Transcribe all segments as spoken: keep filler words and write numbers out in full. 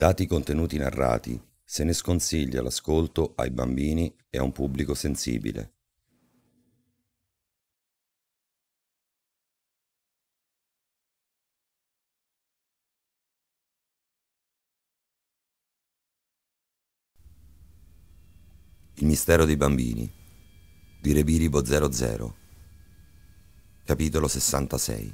Dati i contenuti narrati, se ne sconsiglia l'ascolto ai bambini e a un pubblico sensibile. Il mistero dei bambini di Rebiribo zero zero. Capitolo sessantasei.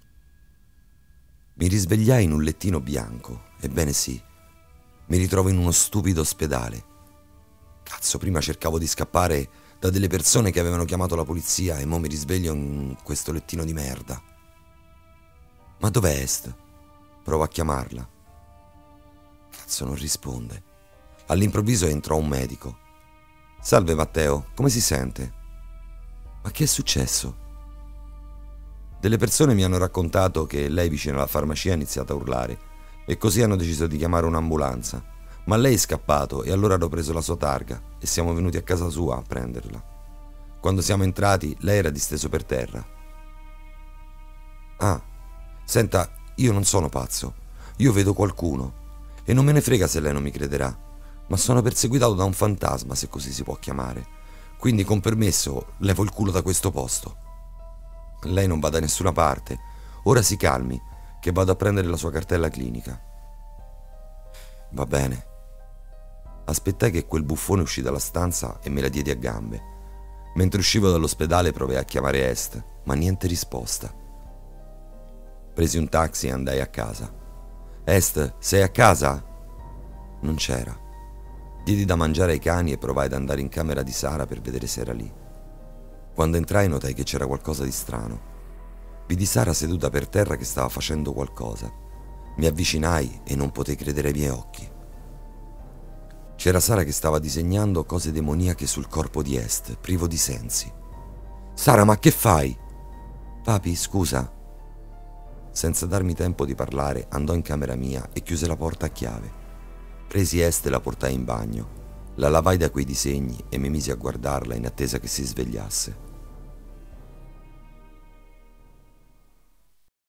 Mi risvegliai in un lettino bianco, ebbene sì, mi ritrovo in uno stupido ospedale. Cazzo, prima cercavo di scappare da delle persone che avevano chiamato la polizia e mo mi risveglio in questo lettino di merda. Ma dov'è Est? Provo a chiamarla. Cazzo, non risponde. All'improvviso entrò un medico. Salve Matteo, come si sente? Ma che è successo? Delle persone mi hanno raccontato che lei vicino alla farmacia ha iniziato a urlare e così hanno deciso di chiamare un'ambulanza. Ma lei è scappato e allora hanno preso la sua targa e siamo venuti a casa sua a prenderla. Quando siamo entrati lei era disteso per terra. Ah, senta, io non sono pazzo, io vedo qualcuno e non me ne frega se lei non mi crederà, ma sono perseguitato da un fantasma, se così si può chiamare, quindi con permesso levo il culo da questo posto. Lei non va da nessuna parte, ora si calmi, che vado a prendere la sua cartella clinica. Va bene. Aspettai che quel buffone uscì dalla stanza e me la diedi a gambe. Mentre uscivo dall'ospedale provai a chiamare Est, ma niente risposta. Presi un taxi e andai a casa. Est, sei a casa? Non c'era. Diedi da mangiare ai cani e provai ad andare in camera di Sara per vedere se era lì. Quando entrai notai che c'era qualcosa di strano. Vidi Sara seduta per terra che stava facendo qualcosa. Mi avvicinai e non potei credere ai miei occhi. C'era Sara che stava disegnando cose demoniache sul corpo di Est, privo di sensi. Sara, ma che fai? Papi, scusa. Senza darmi tempo di parlare, andò in camera mia e chiuse la porta a chiave. Presi Est e la portai in bagno. La lavai da quei disegni e mi misi a guardarla in attesa che si svegliasse.